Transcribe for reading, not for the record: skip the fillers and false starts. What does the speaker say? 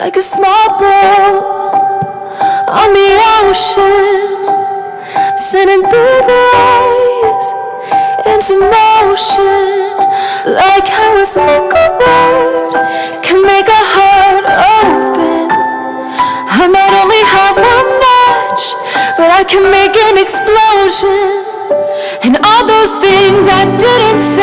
like a small boat on the ocean, sending big waves into motion. Like how a single word can make a heart open. I might only have one match, but I can make an explosion. And all those things I didn't say